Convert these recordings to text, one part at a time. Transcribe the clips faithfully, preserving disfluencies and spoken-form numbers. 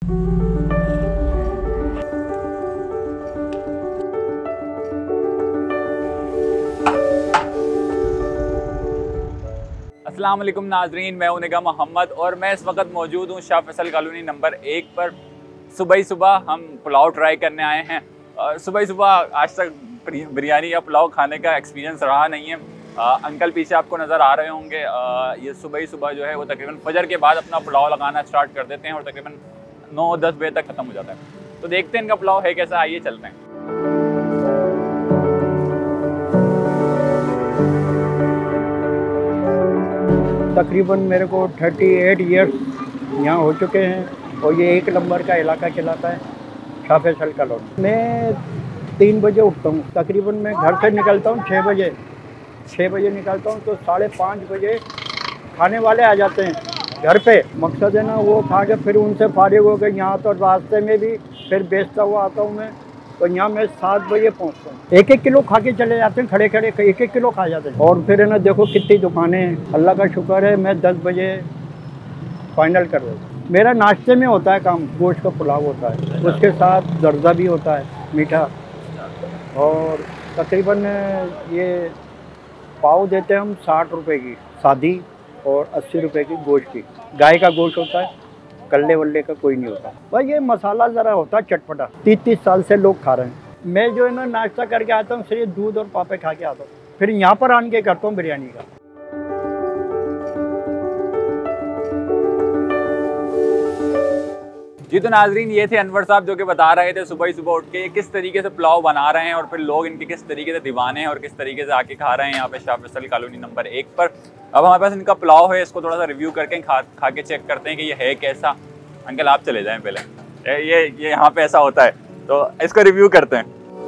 अस्सलाम वालेकुम नाजरीन, मैं हूं निगाह मोहम्मद और मैं इस वक्त मौजूद हूं शाह फैसल कॉलोनी नंबर एक पर। सुबह ही सुबह हम पुलाव ट्राई करने आए हैं। सुबह ही सुबह आज तक बिरयानी या पुलाव खाने का एक्सपीरियंस रहा नहीं है। आ, अंकल पीछे आपको नज़र आ रहे होंगे। आ, ये सुबह ही सुबह जो है वो तकरीबन फजर के बाद अपना पुलाव लगाना स्टार्ट कर देते हैं और तकरीबन नौ दस बजे तक ख़त्म हो जाता है। तो देखते हैं इनका पुलाव है कैसा, आइए चलते हैं। तकरीबन मेरे को अड़तीस इयर्स यहाँ हो चुके हैं और ये एक नंबर का इलाका कहलाता है शाह फैसल कॉलोनी। मैं तीन बजे उठता हूँ, तकरीबन मैं घर से निकलता हूँ छः बजे छः बजे निकलता हूँ तो साढ़े पाँच बजे खाने वाले आ जाते हैं घर पे। मकसद है ना वो खा के फिर उनसे फारिग हो गए। यहाँ तो रास्ते में भी फिर बेचता हुआ आता हूँ मैं, तो यहाँ मैं सात बजे पहुँचता हूँ। एक एक किलो खा के चले जाते हैं, खड़े खड़े एक एक किलो खा जाते हैं। और फिर है ना देखो कितनी दुकानें हैं, अल्लाह का शुक्र है मैं दस बजे फाइनल कर देता हूँ। मेरा नाश्ते में होता है काम, गोश्त का पुलाव होता है, उसके साथ जर्दा भी होता है मीठा। और तकरीबन ये पाव देते हैं हम साठ रुपए की सादी और अस्सी रुपए की गोश्त की। गाय का गोश्त होता है, कल्ले वल्ले का कोई नहीं होता। भाई ये मसाला ज़रा होता है चटपटा। तीस तीस साल से लोग खा रहे हैं। मैं जो है ना नाश्ता करके आता हूँ, सिर्फ दूध और पापे खा के आता हूँ, फिर यहाँ पर आन के करता हूँ बिरयानी का। जी तो नाजरीन, ये थे अनवर साहब जो कि बता रहे थे सुबह ही सुबह उठ के किस तरीके से पुलाव बना रहे हैं और फिर लोग इनके किस तरीके से दीवाने हैं और किस तरीके से आके खा रहे हैं यहाँ पे शाह फैसल कॉलोनी नंबर एक पर। अब हमारे पास इनका पुलाव है, इसको थोड़ा सा रिव्यू करके खा खा के चेक करते हैं कि ये है कैसा। अंकल आप चले जाएं पहले, ये ये यहाँ पे ऐसा होता है तो इसको रिव्यू करते हैं।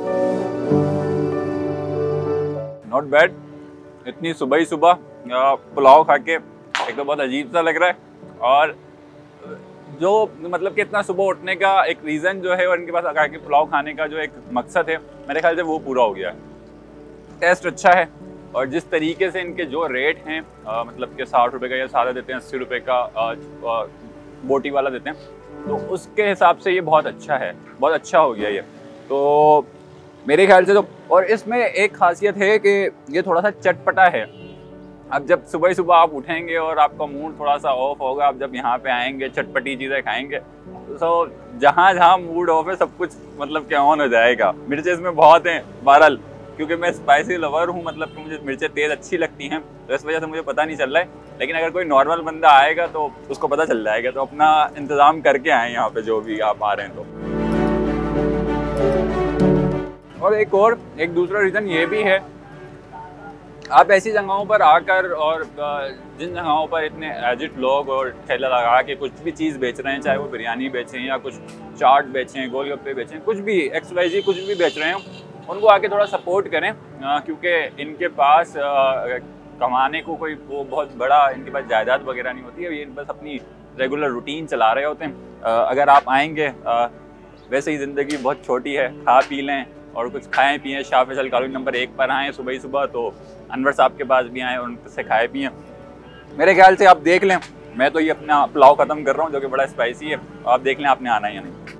नॉट बैड, इतनी सुबह ही सुबह पुलाव खा के एक तो बहुत अजीब सा लग रहा है। और जो मतलब कि इतना सुबह उठने का एक रीज़न जो है और इनके पास आके पुलाव खाने का जो एक मकसद है, मेरे ख्याल से वो पूरा हो गया है। टेस्ट अच्छा है और जिस तरीके से इनके जो रेट हैं आ, मतलब कि साठ रुपये का या सादा देते हैं, अस्सी रुपये का आ, आ, बोटी वाला देते हैं, तो उसके हिसाब से ये बहुत अच्छा है, बहुत अच्छा हो गया ये तो मेरे ख्याल से। तो और इसमें एक खासियत है कि ये थोड़ा सा चटपटा है। अब जब सुबह सुबह आप उठेंगे और आपका मूड थोड़ा सा ऑफ होगा, आप जब यहाँ पे आएंगे चटपटी चीज़ें खाएंगे तो जहाँ जहाँ मूड ऑफ है सब कुछ मतलब कि ऑन हो जाएगा। मिर्चें इसमें बहुत हैं बहरहाल, क्योंकि मैं स्पाइसी लवर हूँ, मतलब कि मुझे मिर्चें तेज़ अच्छी लगती हैं, तो इस वजह से मुझे पता नहीं चल रहा है। लेकिन अगर कोई नॉर्मल बंदा आएगा तो उसको पता चल जाएगा, तो अपना इंतज़ाम करके आएँ यहाँ पे जो भी आप आ रहे हैं तो। और एक और एक दूसरा रीज़न ये भी है, आप ऐसी जगहों पर आकर और जिन जगहों पर इतने एजिड लोग और ठेला लगा के कुछ भी चीज़ बेच रहे हैं, चाहे वो बिरयानी बेचें या कुछ चाट बेचें, गोलगप्पे बेचें, कुछ भी एक्स वाई जी कुछ भी बेच रहे हैं, उनको आके थोड़ा सपोर्ट करें, क्योंकि इनके पास कमाने को कोई वो बहुत बड़ा इनके पास जायदाद वगैरह नहीं होती है, ये बस अपनी रेगुलर रूटीन चला रहे होते हैं। अगर आप आएँगे, वैसे ही ज़िंदगी बहुत छोटी है, खा पी लें और कुछ खाएं पिएं, शाह फैसल कॉलोनी नंबर एक पर आएँ सुबह ही सुबह तो अनवर साहब के पास भी आएँ और उनसे खाए पिएं। मेरे ख्याल से आप देख लें, मैं तो ये अपना पुलाव ख़त्म कर रहा हूँ जो कि बड़ा स्पाइसी है, आप देख लें आपने आना ही या नहीं।